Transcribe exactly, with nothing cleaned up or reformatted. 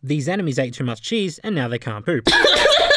These enemies ate too much cheese and now they can't poop.